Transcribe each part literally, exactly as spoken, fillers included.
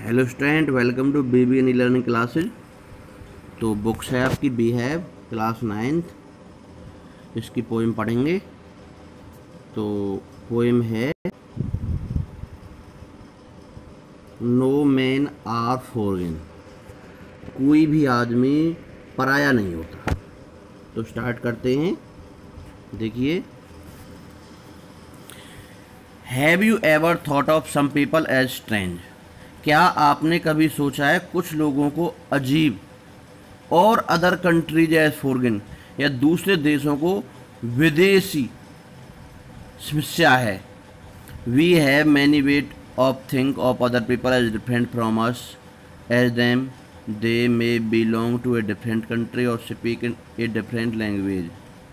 Hello student, welcome to B B N e learning classes. तो books है आपकी Beehive class ninth, इसकी poem पढ़ेंगे। तो पोइम है नो मैन आर फॉरगिवन, कोई भी आदमी पराया नहीं होता। तो स्टार्ट करते हैं। देखिए, have you ever thought of some people as strange, क्या आपने कभी सोचा है कुछ लोगों को अजीब, और अदर कंट्रीज एज फॉरगिवन, या दूसरे देशों को विदेशी समस्या है। We have many ways of think of other people as different from us as them they may belong to a different country और speak in a different language.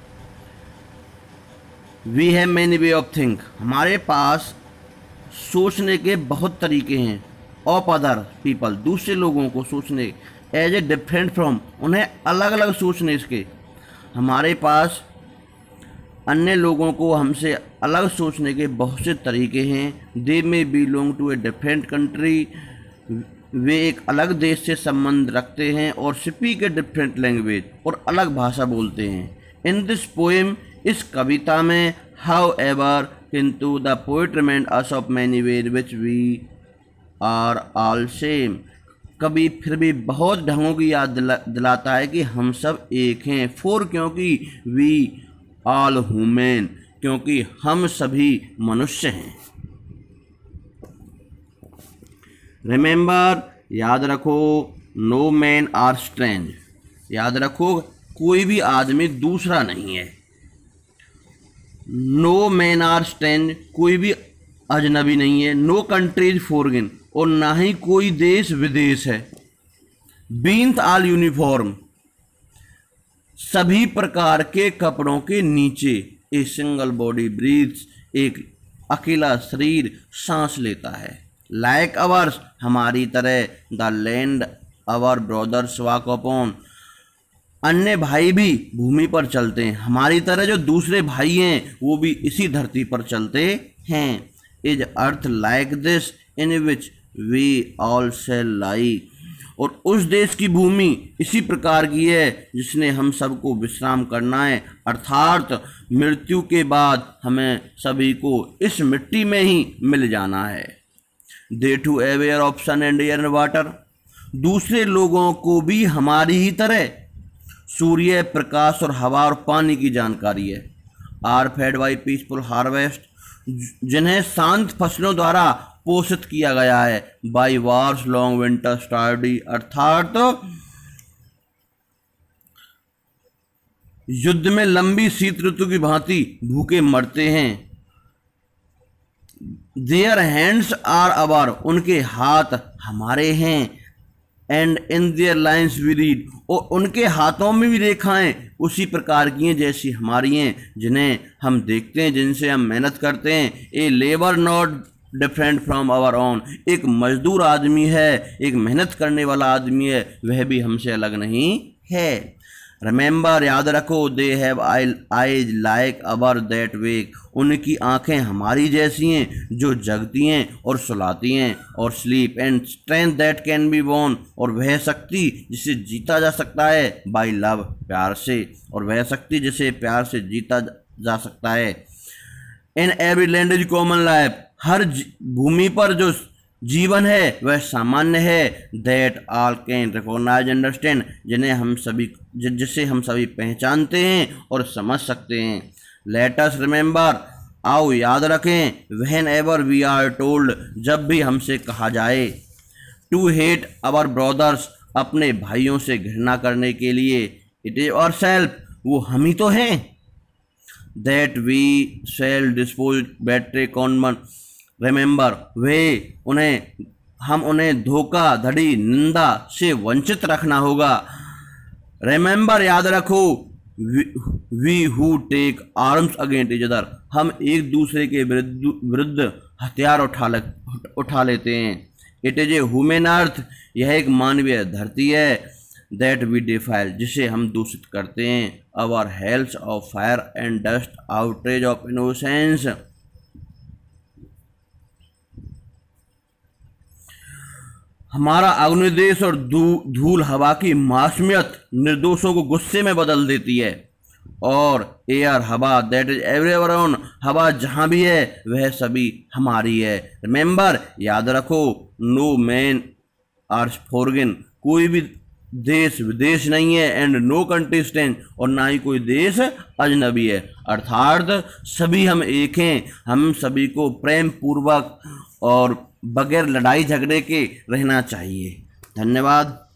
We have many way of think, हमारे पास सोचने के बहुत तरीके हैं। Of other people, दूसरे लोगों को सोचने, एज ए डिफरेंट फ्रॉम, उन्हें अलग अलग सोचने इसके। हमारे पास अन्य लोगों को हमसे अलग सोचने के बहुत से तरीके हैं। They may belong to a different country, वे एक अलग देश से संबंध रखते हैं। और स्पीक ए डिफरेंट लैंग्वेज, और अलग भाषा बोलते हैं। इन दिस पोएम, इस कविता में, हाउ एवर, किंतु, the poet remind us of many ways which we are all same, कभी फिर भी बहुत ढंगों की याद दिला, दिलाता है कि हम सब एक हैं। फोर, क्योंकि, वी ऑल ह्यूमन, क्योंकि हम सभी मनुष्य हैं। रिमेंबर, याद रखो, नो मैन आर स्ट्रेंज, याद रखो कोई भी आदमी दूसरा नहीं है। नो मैन आर स्ट्रेंज, कोई भी अजनबी नहीं है। नो कंट्रीज फॉरगिवन, और ना ही कोई देश विदेश है। बीन्थ ऑल यूनिफॉर्म, सभी प्रकार के कपड़ों के नीचे। ए सिंगल बॉडी ब्रीथ्स, एक अकेला शरीर सांस लेता है। लाइक अवर्स, हमारी तरह। The land our brothers walk upon, अन्य भाई भी भूमि पर चलते हैं हमारी तरह। जो दूसरे भाई हैं वो भी इसी धरती पर चलते हैं। Is earth like this in which we all shall lie, और उस देश की भूमि इसी प्रकार की है जिसने हम सबको विश्राम करना है, अर्थात मृत्यु के बाद हमें सभी को इस मिट्टी में ही मिल जाना है। They too aware of sun and air and water, दूसरे लोगों को भी हमारी ही तरह सूर्य प्रकाश और हवा और पानी की जानकारी है। Are fed by peaceful harvest, जिन्हें शांत फसलों द्वारा पोषित किया गया है। By wars long winter starved, अर्थात युद्ध में लंबी शीत ऋतु की भांति भूखे मरते हैं। देयर हैंड्स आर अवर, उनके हाथ हमारे हैं। And in their lines we read, और उनके हाथों में भी रेखाएं उसी प्रकार की हैं जैसी हमारी हैं, जिन्हें हम देखते हैं, जिनसे हम मेहनत करते हैं। A labour not different from our own, एक मजदूर आदमी है, एक मेहनत करने वाला आदमी है, वह भी हमसे अलग नहीं है। रिमेंबर, याद रखो, they have eyes like our that wake, उनकी आंखें हमारी जैसी हैं जो जगती हैं और सुलाती हैं। Or sleep and strength that can be born, और वह शक्ति जिसे जीता जा सकता है। बाय लव, प्यार से, और वह शक्ति जिसे प्यार से जीता जा सकता है। In every land is common life, हर भूमि पर जो जीवन है वह सामान्य है। That all can recognise understand, जिन्हें हम सभी जिसे हम सभी पहचानते हैं और समझ सकते हैं। लेट अस रिमेंबर, आओ याद रखें। Whenever we are told, जब भी हमसे कहा जाए। टू हेट आवर ब्रदर्स, अपने भाइयों से घृणा करने के लिए। इट इज आवर सेल्फ, वो हम ही तो हैं। That we shall dispose betray condemn, remember, वे उन्हें हम उन्हें धोखा धड़ी निंदा से वंचित रखना होगा। रिमेंबर, याद रखो, we who take arms against each other, हम एक दूसरे के विरुद्ध विरुद्ध हथियार उठा ले, उठा लेते हैं। It is a human earth, यह एक मानवीय धरती है। दैट वी डिफाइल, जिसे हम दूषित करते हैं। Our hells of fire and dust, outrage of हमारा अनुदेश और धूल हवा की मासूमियत निर्दोषों को गुस्से में बदल देती है। और एयर हवा दैट इज एवरीवेयर ऑन, हवा जहाँ भी है वह सभी हमारी है। रिमेंबर, याद रखो, नो मैन आर फॉरगिवन, कोई भी देश विदेश नहीं है, एंड नो कंट्री स्टैंड, और ना ही कोई देश अजनबी है। अर्थात सभी हम एक हैं। हम सभी को प्रेम पूर्वक और बगैर लड़ाई झगड़े के रहना चाहिए। धन्यवाद।